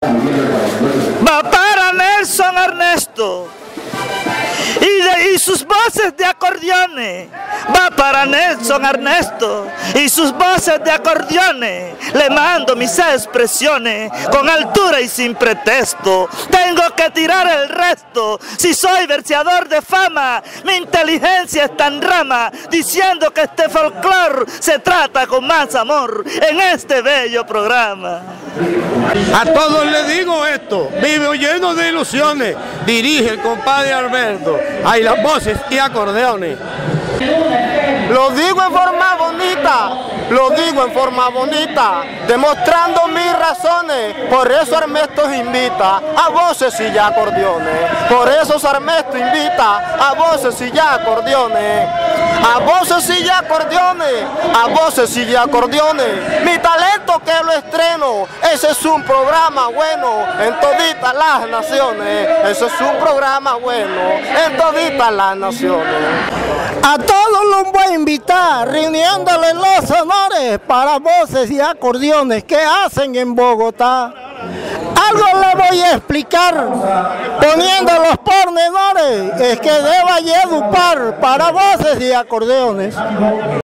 Va para Nelson Ernesto y sus voces de acordeones. Va para Nelson Ernesto y sus voces de acordeones. Le mando mis expresiones con altura y sin pretexto. Tengo que tirar el resto. Si soy verseador de fama, mi inteligencia está en rama, diciendo que este folclor se trata con más amor en este bello programa. A todos les digo esto, vivo lleno de ilusiones, dirige el compadre Alberto, hay las voces y acordeones. Lo digo en forma bonita, lo digo en forma bonita, demostrando mis razones, por eso Ernesto invita a voces y ya acordeones, por eso Ernesto invita a voces y ya acordeones, a voces y ya acordeones, a voces y ya acordeones, mi talento que lo estreno, ese es un programa bueno en toditas las naciones, ese es un programa bueno en toditas las naciones. A todos los voy a invitar, reuniéndoles los honores para voces y acordeones que hacen en Bogotá. Algo le voy a explicar, poniendo los pormenores, es que deba educar para voces y acordeones.